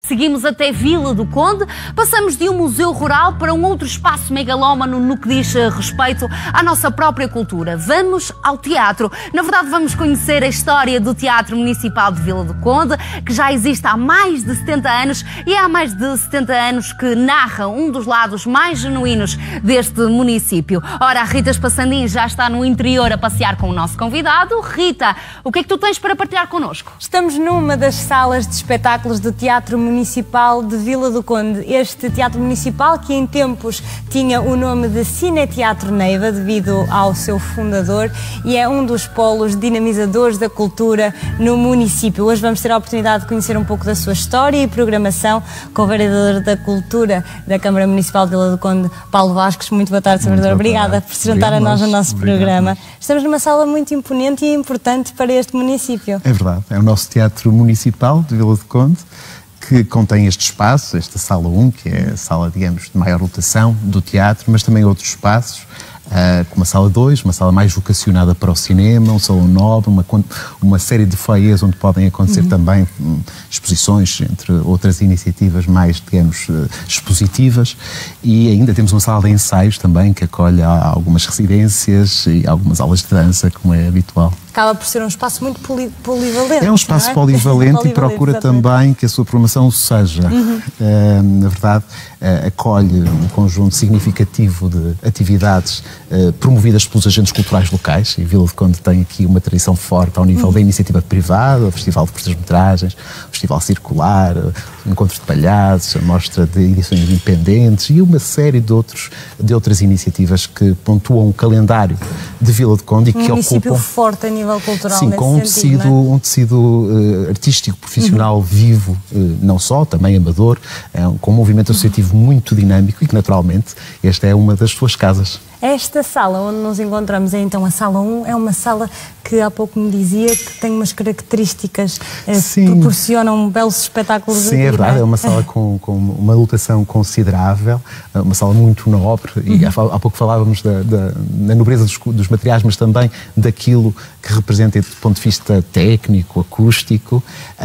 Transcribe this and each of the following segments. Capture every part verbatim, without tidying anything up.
Seguimos até Vila do Conde, passamos de um museu rural para um outro espaço megalómano no que diz respeito à nossa própria cultura. Vamos ao teatro. Na verdade, vamos conhecer a história do Teatro Municipal de Vila do Conde, que já existe há mais de setenta anos e há mais de setenta anos que narra um dos lados mais genuínos deste município. Ora, a Rita Spassandim já está no interior a passear com o nosso convidado. Rita, o que é que tu tens para partilhar connosco? Estamos numa das salas de espetáculos do Teatro Municipal de Vila do Conde. Este Teatro Municipal, que em tempos tinha o nome de Cine Teatro Neiva, devido ao seu fundador, e é um dos polos dinamizadores da cultura no município. Hoje vamos ter a oportunidade de conhecer um pouco da sua história e programação com o vereador da Cultura da Câmara Municipal de Vila do Conde, Paulo Vasques. Muito boa tarde, vereador. Obrigada por se juntar a nós no nosso programa. Estamos numa sala muito imponente e importante para este município. É verdade, é o nosso Teatro Municipal de Vila do Conde, que contém este espaço, esta sala um, que é a sala, digamos, de maior lotação do teatro, mas também outros espaços, uh, como a sala dois, uma sala mais vocacionada para o cinema, um salão nobre, uma, uma série de foyers onde podem acontecer uhum. também um, exposições, entre outras iniciativas mais, digamos, uh, expositivas, e ainda temos uma sala de ensaios também, que acolhe algumas residências e algumas aulas de dança, como é habitual. Acaba por ser um espaço muito poli polivalente. É um espaço é? polivalente, polivalente e procura exatamente. também que a sua programação seja. Uhum. Uh, na verdade, uh, acolhe um conjunto significativo de atividades uh, promovidas pelos agentes culturais locais, e Vila do Conde tem aqui uma tradição forte ao nível uhum. da iniciativa privada, o Festival de Curtas-Metragens, o Festival Circular, o Encontro de Palhaços, a Mostra de Edições Independentes e uma série de, outros, de outras iniciativas que pontuam o calendário de Vila do Conde e que um município ocupam... forte a nível cultural. Sim, com um sentido, tecido, é? um tecido uh, artístico, profissional, uhum. vivo, uh, não só, também amador, é um, com um movimento associativo uhum. muito dinâmico e que, naturalmente, esta é uma das suas casas. Esta sala onde nos encontramos é então a sala um, é uma sala que há pouco me dizia que tem umas características que proporcionam belos espetáculos. Sim, é verdade, é uma sala com, com uma lotação considerável, uma sala muito nobre, uhum. e há, há pouco falávamos da, da, da nobreza dos, dos materiais, mas também daquilo que representa do ponto de vista técnico, acústico.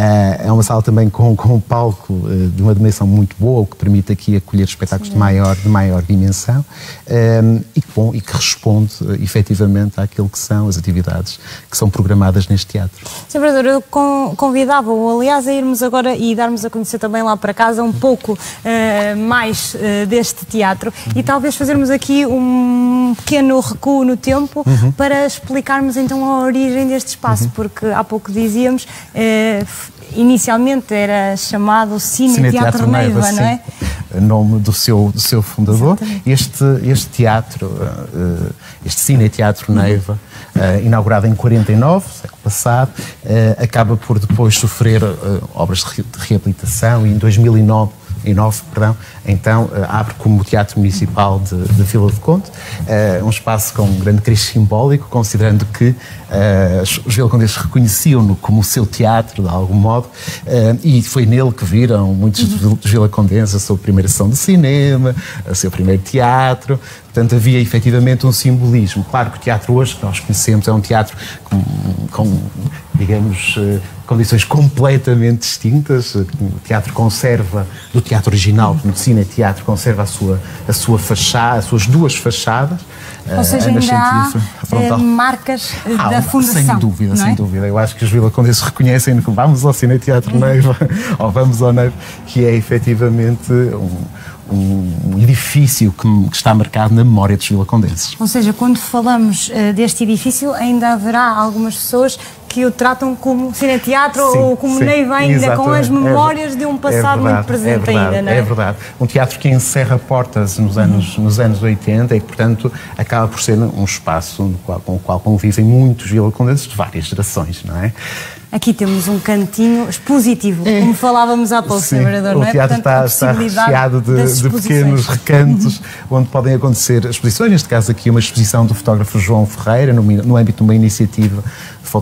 É uma sala também com, com um palco de uma dimensão muito boa, o que permite aqui acolher espetáculos de maior, de maior dimensão, e bom, e que responde uh, efetivamente àquilo que são as atividades que são programadas neste teatro. Senhor Vereador, eu convidava-o, aliás, a irmos agora e darmos a conhecer também lá para casa um pouco uh, mais uh, deste teatro uhum. e talvez fazermos aqui um pequeno recuo no tempo uhum. para explicarmos então a origem deste espaço, uhum. porque há pouco dizíamos, uh, inicialmente era chamado Cine, Cine Teatro, Teatro Neiva, Neiva, não é? Nome do seu, do seu fundador. Este, este teatro, uh, este Cine Teatro Neiva, uh, inaugurado em quarenta e nove, século passado, uh, acaba por depois sofrer uh, obras de, re de reabilitação e em dois mil e nove, em nove, perdão, então uh, abre como Teatro Municipal de, de Vila do Conde, uh, um espaço com um grande cariz simbólico, considerando que uh, os vilacondenses reconheciam-no como o seu teatro, de algum modo, uh, e foi nele que viram muitos uhum. dos vilacondenses a sua primeira sessão de cinema, o seu primeiro teatro. Portanto, havia efetivamente um simbolismo. Claro que o teatro hoje, que nós conhecemos, é um teatro com, com digamos, condições completamente distintas. O teatro conserva, do teatro original, no Cine Teatro, conserva a sua, a sua fachada, as suas duas fachadas. Ou seja, ainda há é, marcas ah, da fundação. Sem dúvida, sem é? dúvida. Eu acho que os vilacondenses reconhecem que vamos ao Cine Teatro Neiva, ou vamos ao Neiva, que é efetivamente um... um edifício que, que está marcado na memória dos vilacondenses. Ou seja, quando falamos uh, deste edifício, ainda haverá algumas pessoas que o tratam como cineteatro ou como sim, Neiva ainda, exatamente. Com as memórias é, de um passado é verdade, muito presente é verdade, ainda, não é? É verdade. Um teatro que encerra portas nos anos, uhum. nos anos oitenta e que, portanto, acaba por ser um espaço no qual, com o qual convivem muitos vilacondenses de várias gerações, não é? Aqui temos um cantinho expositivo, é. como falávamos há pouco, senhor Vereador, não é? O teatro Portanto, está, está recheado de, de pequenos recantos onde podem acontecer exposições, neste caso aqui uma exposição do fotógrafo João Ferreira, no, no âmbito de uma iniciativa de foto-V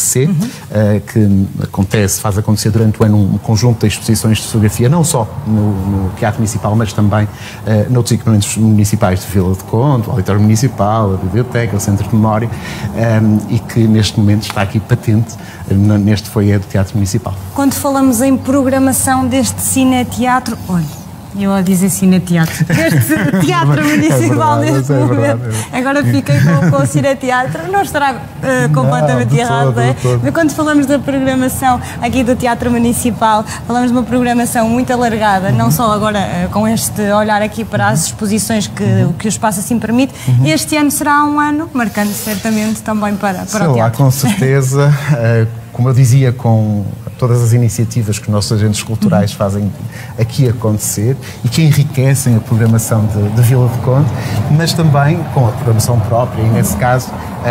C, uhum. uh, que acontece, faz acontecer durante o ano um conjunto de exposições de fotografia, não só no, no Teatro Municipal, mas também uh, noutros equipamentos municipais de Vila do Conde, o Auditório Municipal, a Biblioteca, o Centro de Memória, um, e que neste momento está aqui patente uh, neste foyer do Teatro Municipal. Quando falamos em programação deste cineteatro, olha, eu a dizer cineteatro, este teatro municipal é verdade, neste é momento, verdade, é verdade. Agora fiquei com, com o cineteatro, não estará uh, completamente não, errado, todo, é? todo. Mas quando falamos da programação aqui do Teatro Municipal, falamos de uma programação muito alargada, uhum. não só agora uh, com este olhar aqui para as exposições que, uhum. que o espaço assim permite, uhum. este ano será um ano marcante certamente também para, para Sei o teatro. Lá, com certeza, uh, como eu dizia, com todas as iniciativas que os nossos agentes culturais fazem aqui acontecer e que enriquecem a programação de, de Vila do Conde, mas também com a programação própria, e nesse caso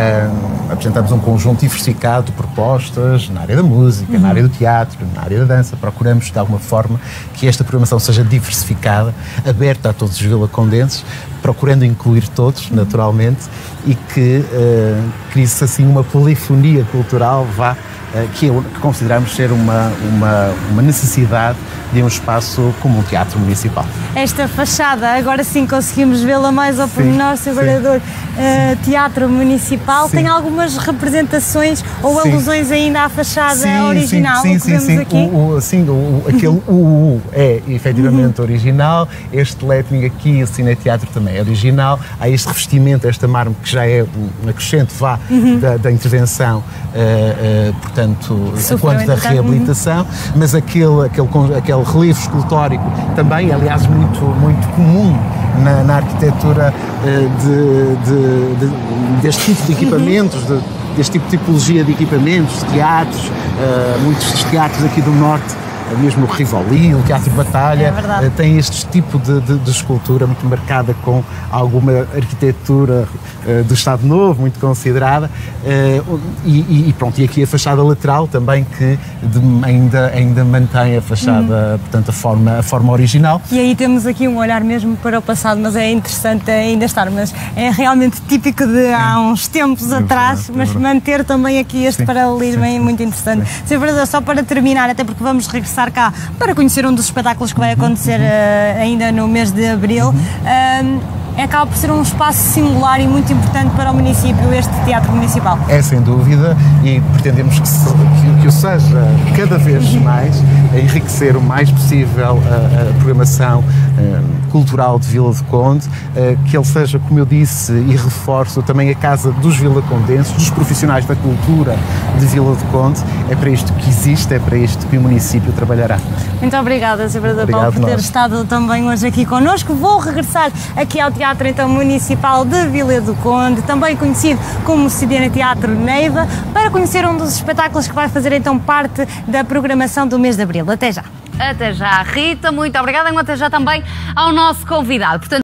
uh, apresentamos um conjunto diversificado de propostas na área da música, uhum. na área do teatro, na área da dança. Procuramos de alguma forma que esta programação seja diversificada, aberta a todos os vilacondenses, procurando incluir todos, uhum. naturalmente, e que uh, crie-se assim uma polifonia cultural, vá, Que, que consideramos ser uma, uma, uma necessidade de um espaço como um teatro municipal. Esta fachada, agora sim conseguimos vê-la mais ao pormenor, senhor Vereador, uh, Teatro Municipal, sim. tem algumas representações ou sim. alusões ainda à fachada sim, original, sim, o que sim, vemos sim. aqui? O, o, sim, o, aquele U U é efetivamente uhum. original, este lettering aqui, o cineteatro também é original, há este revestimento, esta mármore que já é um acrescente, vá, uhum. da, da intervenção, uh, uh, portanto, quanto da reabilitação, uhum. mas aquele, aquele, aquele relevo escultórico também, aliás, muito, muito comum na, na arquitetura uh, de, de, de, deste tipo de equipamentos, de, deste tipo de tipologia de equipamentos, de teatros, uh, muitos dos teatros aqui do Norte, mesmo o Rivoli, o Teatro de Batalha, é tem este tipo de, de, de escultura muito marcada com alguma arquitetura uh, do Estado Novo, muito considerada, uh, e, e pronto, e aqui a fachada lateral também que de, ainda, ainda mantém a fachada, uhum. portanto a forma, a forma original. E aí temos aqui um olhar mesmo para o passado, mas é interessante ainda estar, mas é realmente típico de há uns tempos é atrás, verdade, mas é manter também aqui este sim, paralelismo sim, é muito interessante. Senhor Vereador, só para terminar, até porque vamos regressar cá para conhecer um dos espetáculos que vai acontecer uh, ainda no mês de Abril. Uh, acaba por ser um espaço singular e muito importante para o município, este Teatro Municipal. É, sem dúvida, e pretendemos que, se, que, que o seja cada vez mais, a enriquecer o mais possível a, a programação uh, cultural de Vila do Conde, uh, que ele seja, como eu disse e reforço, também a casa dos vilacondenses, dos profissionais da cultura de Vila do Conde. É para isto que existe, é para isto que o município trabalhará. Muito obrigada, senhor Vereador Paulo, por ter nós. estado também hoje aqui connosco. Vou regressar aqui ao Teatro então, Municipal de Vila do Conde, também conhecido como Cineteatro Neiva, para conhecer um dos espetáculos que vai fazer então parte da programação do mês de Abril. Até já! Até já, Rita, muito obrigada e até já também ao nosso convidado. Portanto,